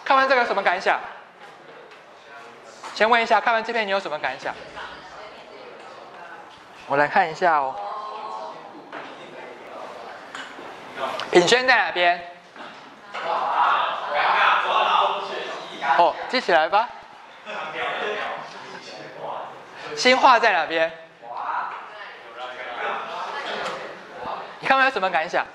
看完这个有什么感想？先问一下，看完这篇你有什么感想？我来看一下哦。品轩在哪边？哦，记起来吧。新化在哪边？你看完有什么感想？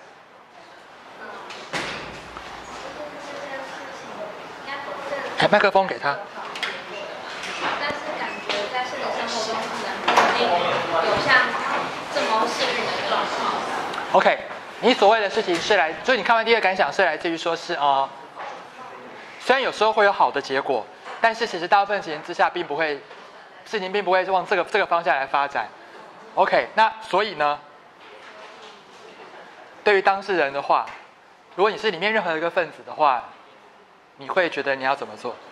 麦克风给他。 但是感觉在现实生活中可能不一定有像这么幸运的状况。 OK， 你所谓的事情是来，所以你看完第一个感想是来自于说是虽然有时候会有好的结果，但是其实大部分情形之下事情并不会往这个方向来发展。OK， 那所以呢，对于当事人的话，如果你是里面任何一个分子的话，你会觉得你要怎么做？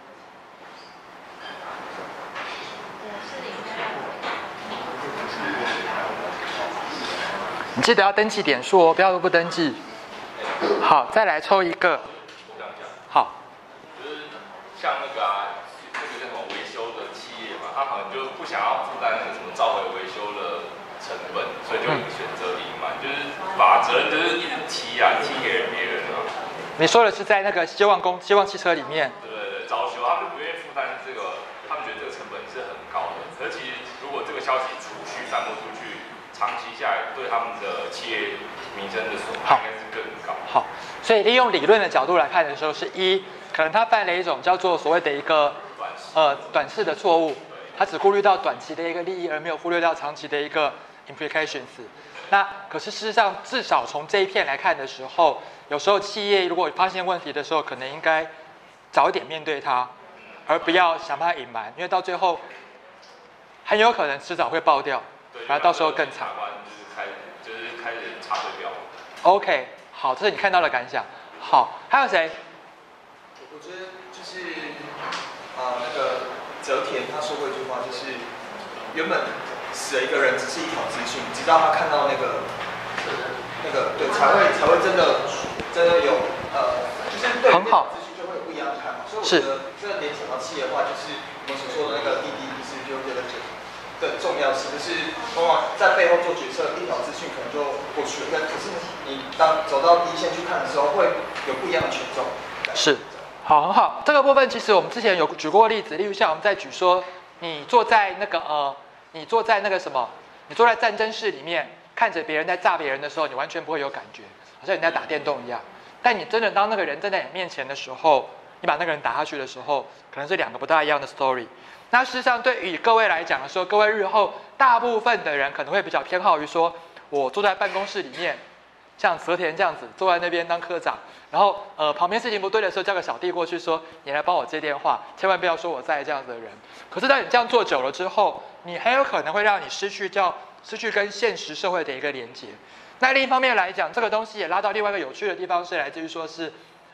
你记得要登记点数哦，不要不登记。好，再来抽一个。好。 就是像那个这个叫什么维修的企业嘛，他可能就不想要负担那个什么召回维修的成本，所以就选择隐瞒，就是把责任就是一直踢给别人啊。 你说的是在那个希望汽车里面。 对，招修他们不愿意负担这个，他们觉得这个成本是很高的。可是其实如果这个消息散播出去，长期下来对他们的企业名声的损害应该是更高。 好，所以利用理论的角度来看的时候，是可能他犯了一种叫做所谓的一个短视的错误，他只顾虑到短期的一个利益，而没有忽略到长期的一个 implications。那可是事实上，至少从这一片来看的时候，有时候企业如果发现问题的时候，可能应该早一点面对它，而不要想办法隐瞒，因为到最后很有可能迟早会爆掉，然后到时候更惨。 就是开始插队标。 OK， 好，这是你看到的感想。好，还有谁？ 我觉得就是那个泽田他说过一句话，就是原本死了一个人只是一条资讯，直到他看到那个对才会真的有就是对很好资讯就会有不一样的看法。所以我觉得这个联想到企业化，就是我们所说的那个滴滴不是就的重要性，就是往往在背后做决策，一条资讯可能就过去了，可是你当走到第一线去看的时候，会有不一样的权重。 是，好，很好。这个部分其实我们之前有举过例子，例如像我们在举说，你坐在那个什么，你坐在战争室里面，看着别人在炸别人的时候，你完全不会有感觉，好像你在打电动一样。但你真的当那个人站在你面前的时候，你把那个人打下去的时候，可能是两个不大一样的 story。那事实上，对于各位来讲的时候，各位日后大部分的人可能会比较偏好于说，我坐在办公室里面，像泽田这样子坐在那边当科长，然后旁边事情不对的时候，叫个小弟过去说，你来帮我接电话，千万不要说我在这样子的人。可是当你这样做久了之后，你很有可能会让你失去跟现实社会的一个连接。那另一方面来讲，这个东西也拉到另外一个有趣的地方，是来自于说是，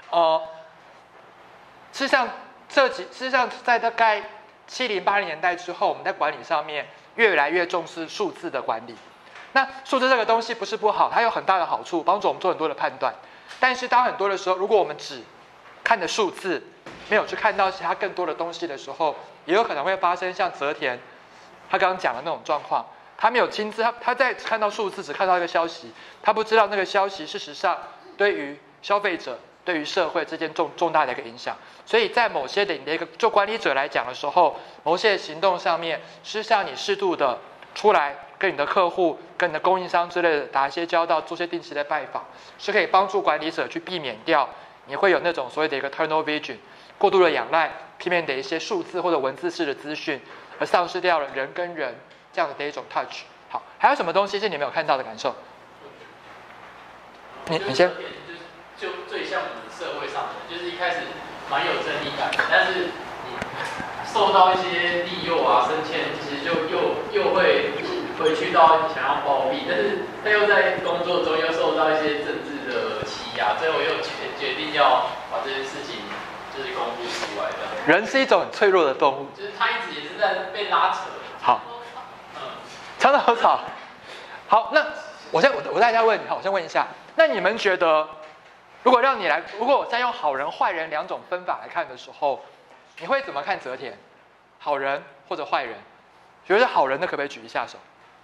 事实上在大概70、80年代之后，我们在管理上面越来越重视数字的管理。那数字这个东西不是不好，它有很大的好处，帮助我们做很多的判断。但是当很多的时候，如果我们只看着数字，没有去看到其他更多的东西的时候，也有可能会发生像泽田他刚刚讲的那种状况。他没有亲自，他在看到数字，只看到一个消息，他不知道那个消息事实上对于消费者、对于社会之间重大的一个影响。所以在某些的一个做管理者来讲的时候，某些行动上面，事实上你适度的出来跟你的客户、跟你的供应商之类的打一些交道，做些定期的拜访，是可以帮助管理者去避免掉你会有那种所谓的一个 tunnel vision 过度的仰赖片面的一些数字或者文字式的资讯，而丧失掉了人跟人这样的一种 touch。好，还有什么东西是你没有看到的感受？你先。 就最像我们社会上的，就是一开始蛮有正义感的，但是你受到一些利诱啊、升迁，其实就又会回去到想要包庇，但是他又在工作中又受到一些政治的欺压，最后又决定要把这件事情就是公布出来的。 人是一种很脆弱的动物， 就是他一直也是在被拉扯。 好，长得很好。好，那我再问你，好，我先问一下，那你们觉得如果我再用好人坏人两种分法来看的时候，你会怎么看泽田？好人或者坏人？觉得是好人的可不可以举一下手？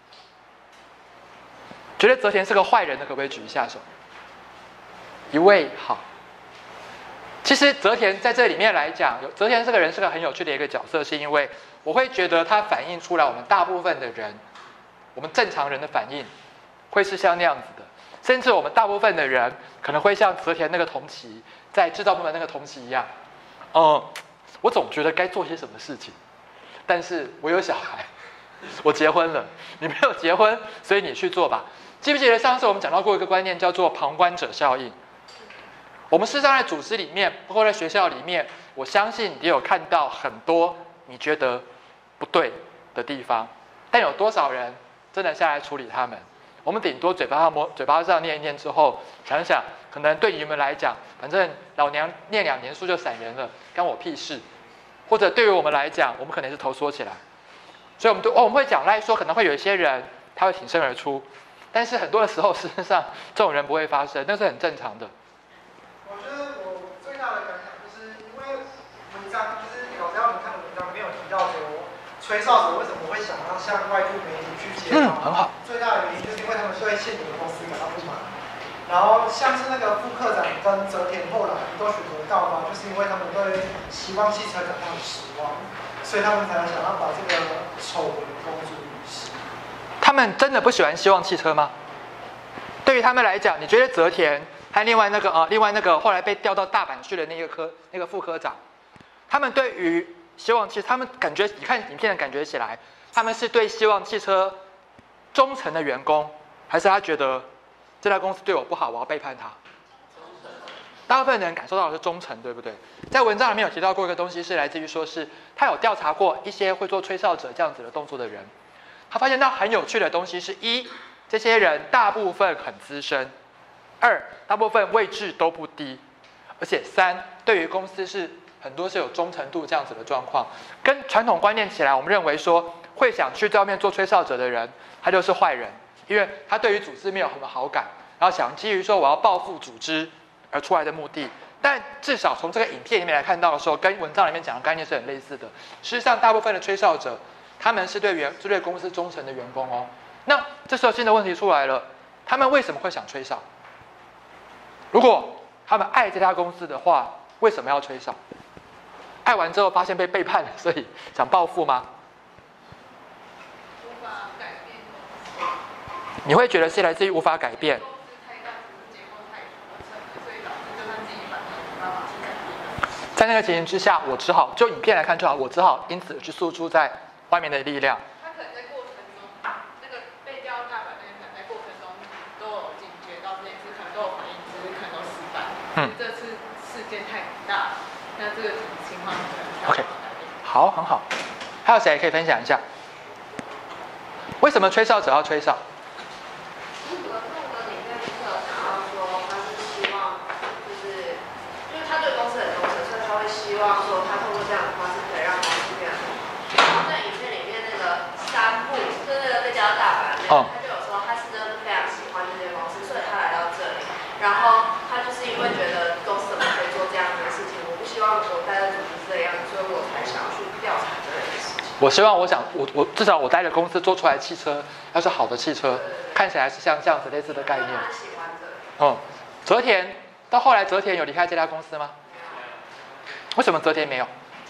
觉得泽田是个坏人的可不可以举一下手？一位好。其实泽田在这里面来讲，泽田这个人是个很有趣的一个角色，是因为我会觉得他反映出来我们大部分的人，我们正常人的反应会是像那样子的，甚至我们大部分的人可能会像泽田那个同期在制造部门那个同期一样，我总觉得该做些什么事情，但是我有小孩，我结婚了，你没有结婚，所以你去做吧。记不记得上次我们讲到过一个观念叫做旁观者效应？我们事实上在组织里面，包括在学校里面，我相信你有看到很多你觉得不对的地方，但有多少人真的下来处理他们？我们顶多嘴巴上念一念之后，想想，可能对你们来讲，反正老娘念2年书就闪人了，干我屁事。或者对于我们来讲，我们可能是头缩起来，所以我们会讲来说，可能会有一些人他会挺身而出，但是很多的时候，事实上这种人不会发生，那是很正常的。 我觉得我最大的感想就是，因为文章就是老师要我们看的文章没有提到说，吹哨者为什么会想要向外部媒体去接访？ 很好。 最大的原因就是因为他们对现有的公司感到不满。然后像是那个副科长跟泽田后来都选择告发，就是因为他们对希望汽车感到很失望，所以他们才想要把这个丑闻公诸于世。 他们真的不喜欢希望汽车吗？对于他们来讲，你觉得泽田和另外那个后来被调到大阪去的那个副科长，他们对于希望汽车，他们感觉你看影片的感觉起来，他们是对希望汽车忠诚的员工，还是他觉得这家公司对我不好，我要背叛他？大部分人感受到的是忠诚，对不对？在文章里面有提到过一个东西，是来自于说是他有调查过一些会做吹哨者这样子的动作的人，他发现到很有趣的东西是：一，这些人大部分很资深；二，大部分位置都不低；而且三，对于公司是很多是有忠诚度这样子的状况。跟传统观念起来，我们认为说会想去外面做吹哨者的人，他就是坏人，因为他对于组织没有什么好感，然后想基于说我要报复组织而出来的目的。但至少从这个影片里面来看到的时候，跟文章里面讲的概念是很类似的。事实上，大部分的吹哨者，他们是对公司忠诚的员工哦。那这时候新的问题出来了，他们为什么会想吹哨？如果他们爱这家公司的话，为什么要吹哨？爱完之后发现被背叛了，所以想报复吗？ 无法改变。 你会觉得是来自于无法改变？在那个情形之下，我只好就影片来看就好，我只好因此去诉诸在外面的力量。 他可能在过程中，那个被调大阪那个人在过程中都有警觉到这件事，可能都有反应，只是可能都失败。这次事件太大了，那这个情况可能 OK， 好，很好。还有谁可以分享一下？为什么吹哨者要吹哨？ 希望说他通过这样的方式可以让公司变得很好。然后在影片里面那个3部，就是那个被叫到大阪的那个，他就有说他是真的非常喜欢这间公司，所以他来到这里。然后他就是因为觉得公司怎么可以做这样的事情，我不希望我待在组织这样，所以我才想要去调查这类的事情。 我希望我至少我待的公司做出来的汽车要是好的汽车，看起来是像这样子类似的概念。 他喜欢的。 泽田到后来，泽田有离开这家公司吗？为什么泽田没有？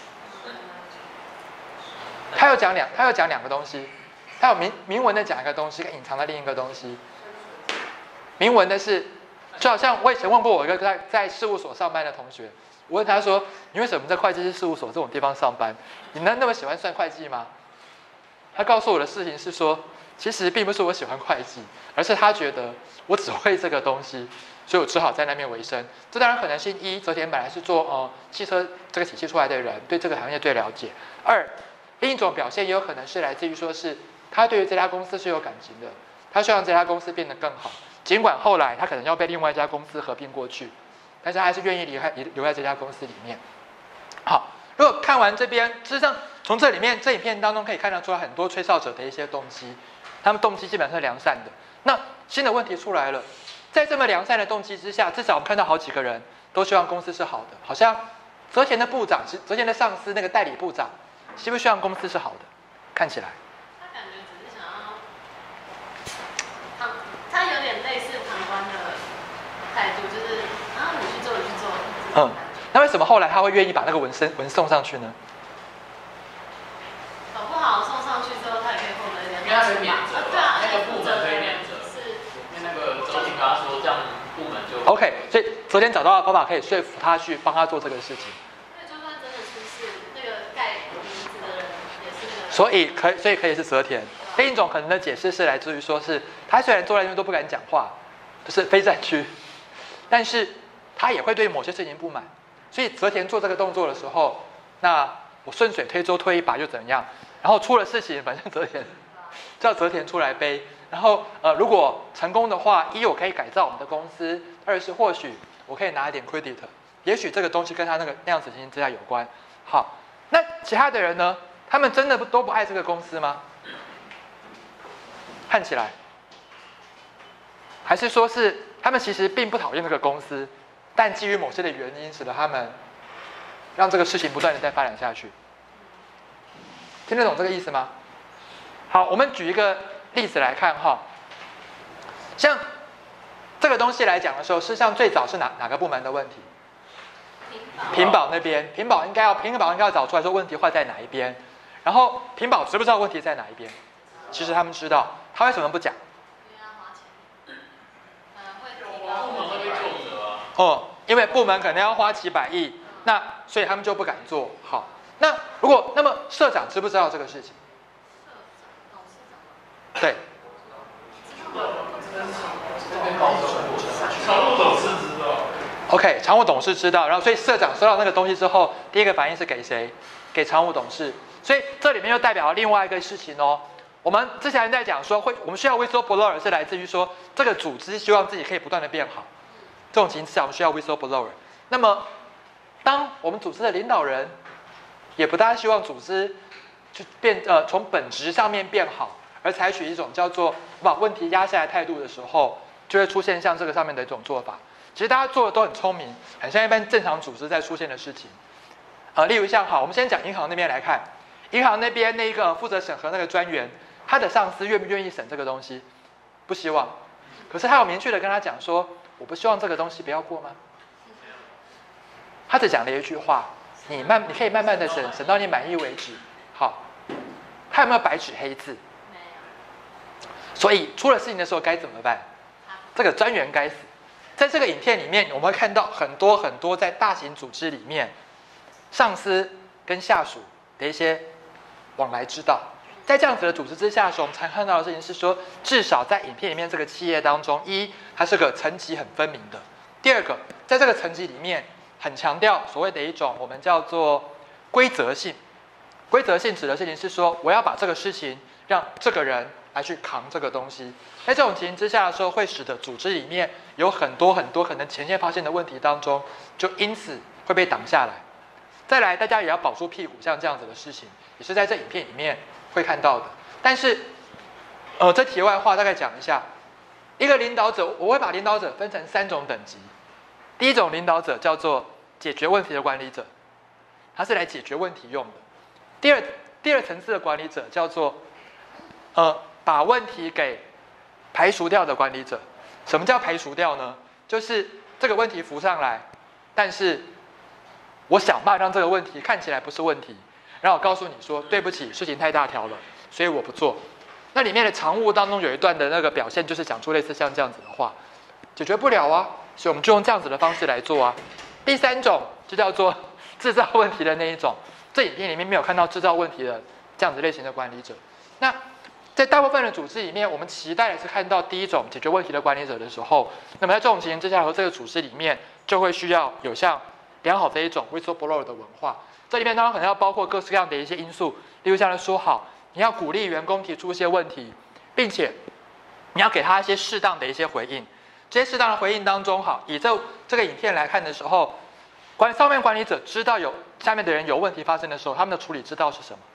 他有讲两个东西，他有明文的讲一个东西，跟隐藏的另一个东西。明文的是，就好像我以前问过我一个在事务所上班的同学，我问他说：“你为什么在会计师事务所这种地方上班？你能那么喜欢算会计吗？”他告诉我的事情是说，其实并不是我喜欢会计，而是他觉得我只会这个东西。所以我只好在那边为生。这当然可能是一，泽田本来是做汽车这个体系出来的人，对这个行业最了解。二，另一种表现也有可能是来自于说是他对于这家公司是有感情的，他希望这家公司变得更好。尽管后来他可能要被另外一家公司合并过去，但是他还是愿意留在这家公司里面。好，如果看完这边，事实上从这影片当中可以看得出来很多吹哨者的一些动机，他们动机基本上是良善的。那新的问题出来了。 在这么良善的动机之下，至少我们看到好几个人都希望公司是好的，好像泽田的部长，泽田的上司那个代理部长，希不希望公司是好的？看起来， 他感觉只是想要，他有点类似旁观的态度，就是啊，你去做，你去做。 那为什么后来他会愿意把那个文送上去呢？ 搞不好送上去之后，他也可以获得一点。 因为他可以免责， 对啊， 那个部门可以免责。 是。 因为那个周庭跟他说，这样部门就 OK， 所以昨天找到的方法可以说服他去帮他做这个事情。 因为就算真的出事，那个盖名字的人也是那个。 所以可以是泽田。另一种可能的解释是来自于说是他虽然坐在那边都不敢讲话，就是非战区，但是他也会对某些事情不满。所以泽田做这个动作的时候，那我顺水推舟推一把又怎样？然后出了事情，反正泽田叫泽田出来背。然后如果成功的话，一我可以改造我们的公司，二是或许我可以拿一点 credit， 也许这个东西跟他那样子情形之下有关。好，那其他的人呢？他们真的都不爱这个公司吗？看起来，还是说是他们其实并不讨厌这个公司，但基于某些的原因，使得他们让这个事情不断的再发展下去。听得懂这个意思吗？好，我们举一个例子来看哈，像这个东西来讲的时候，事实上最早是哪个部门的问题？屏保那边，屏保应该要找出来说问题坏在哪一边，然后屏保知不知道问题在哪一边？其实他们知道，他为什么不讲？ 因为要花钱，会提高。 部门会被救责啊。 因为部门可能要花几百亿，那所以他们就不敢做。好，那那么社长知不知道这个事情？对。 常务董事知道。 OK， 常务董事知道，然后所以社长收到那个东西之后，第一个反应是给谁？给常务董事。所以这里面又代表了另外一个事情哦。我们之前在讲说，我们需要 whistleblower 是来自于说这个组织希望自己可以不断的变好，这种情况下我们需要 whistleblower。那么，当我们组织的领导人也不大希望组织去从本质上面变好，而采取一种叫做把问题压下来态度的时候，就会出现像这个上面的一种做法。其实大家做的都很聪明，很像一般正常组织在出现的事情。例如像我们先讲银行那边来看，银行那边那个负责审核那个专员，他的上司愿不愿意审这个东西？不希望。可是他有明确的跟他讲说，我不希望这个东西不要过吗？他只讲了一句话，你可以慢慢的审到你满意为止。好，他有没有白纸黑字？ 没有。 所以出了事情的时候该怎么办？这个专员该死。在这个影片里面，我们会看到很多在大型组织里面，上司跟下属的一些往来之道。在这样子的组织之下的时候，我们才看到的事情是说，至少在影片里面这个企业当中，它是个层级很分明的；第二个，在这个层级里面，很强调所谓的一种我们叫做规则性。规则性指的事情是说，我要把这个事情让这个人来去扛这个东西。在这种情形之下的时候，会使得组织里面有很多可能前线发现的问题当中，就因此会被挡下来。再来，大家也要保住屁股，像这样子的事情，也是在这影片里面会看到的。但是，这题外话大概讲一下，一个领导者，我会把领导者分成3种等级。第一种领导者叫做解决问题的管理者，他是来解决问题用的。第二层次的管理者叫做把问题给排除掉的管理者。什么叫排除掉呢？就是这个问题浮上来，但是我想办法让这个问题看起来不是问题，然后我告诉你说对不起，事情太大条了，所以我不做。那里面的常务当中有一段的那个表现，就是讲出类似像这样子的话，解决不了啊，所以我们就用这样子的方式来做啊。第3种就叫做制造问题的那一种，这影片里面没有看到制造问题的这样子类型的管理者。那在大部分的组织里面，我们期待的是看到第一种解决问题的管理者的时候，那么在这种情形之下，和这个组织里面就会需要有像良好的一种 whistleblower 的文化。这里面当然可能要包括各式各样的一些因素，例如像说好，你要鼓励员工提出一些问题，并且你要给他一些适当的一些回应。这些适当的回应当中，以这个影片来看的时候，上面管理者知道有下面的人有问题发生的时候，他们的处理之道是什么？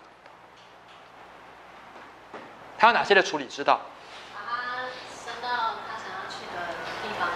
他有哪些的处理之道？ 把他升到他想要去的地方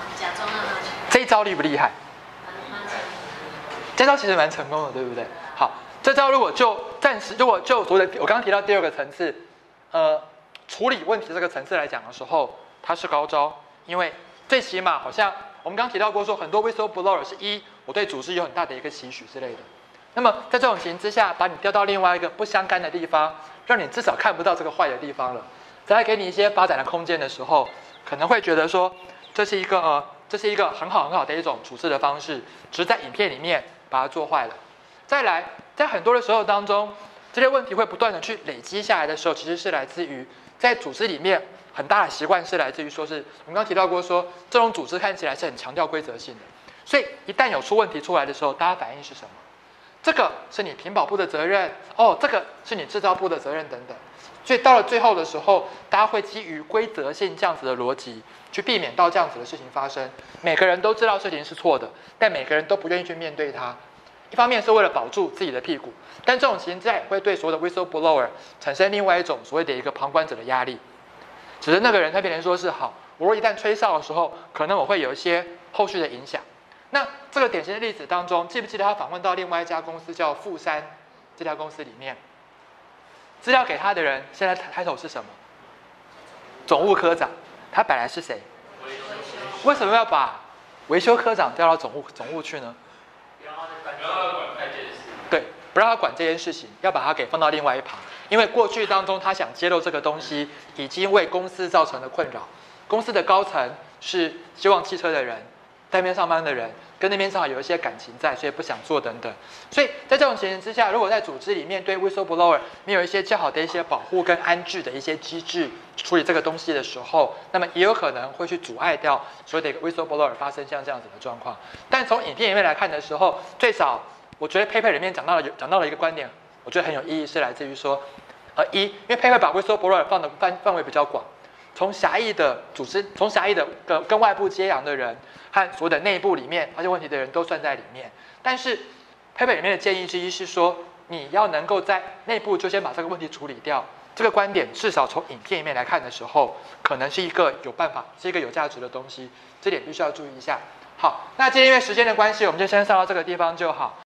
招厉不厉害？这招其实蛮成功的，对不对？好，这招如果就所谓的我刚刚提到第二个层次，处理问题这个层次来讲的时候，它是高招，因为最起码好像我们刚刚提到过说，很多 whistleblower 是我对组织有很大的一个期许之类的。那么在这种情形之下，把你调到另外一个不相干的地方，让你至少看不到这个坏的地方了，再给你一些发展的空间的时候，可能会觉得说这是一个很好的一种处置的方式，只是在影片里面把它做坏了。再来，在很多的时候当中，这些问题会不断的去累积下来的时候，其实是来自于在组织里面很大的习惯是来自于说是我们刚刚提到过说，这种组织看起来是很强调规则性的，所以一旦有出问题出来的时候，大家反应是什么？这个是你品保部的责任哦，这个是你制造部的责任等等。所以到了最后的时候，大家会基于规则性这样子的逻辑，去避免到这样子的事情发生。每个人都知道事情是错的，但每个人都不愿意去面对它。一方面是为了保住自己的屁股，但这种情形之下也会对所有的 whistleblower 产生另外一种所谓的一个旁观者的压力。只是那个人他变成说是好，我若一旦吹哨的时候，可能我会有一些后续的影响。那这个典型的例子当中，记不记得他访问到另外一家公司叫富山这家公司里面，资料给他的人现在title是什么？总务科长。他本来是谁？为什么要把维修科长调到总务去呢？ 不让他管这件事。 对，不让他管这件事情，要把他给放到另外一旁。因为过去当中他想揭露这个东西，已经为公司造成了困扰。公司的高层是希望汽车的人，在那边上班的人跟那边正好有一些感情在，所以不想做等等。所以在这种情形之下，如果在组织里面对 whistleblower 没有一些较好的一些保护跟安置的一些机制处理这个东西的时候，那么也有可能会去阻碍掉所有的一个 whistleblower 发生像这样子的状况。但从影片里面来看的时候，最少我觉得 paper 里面讲到了一个观点，我觉得很有意义，是来自于说，因为 paper 把 whistleblower 放的范围比较广。从狭义的组织，从狭义的跟外部接壤的人和所有的内部里面发现问题的人都算在里面。但是 paper 里面的建议之一是说，你要能够在内部就先把这个问题处理掉。这个观点至少从影片里面来看的时候，可能是一个有办法，是一个有价值的东西，这点必须要注意一下。好，那今天因为时间的关系，我们就先上到这个地方就好。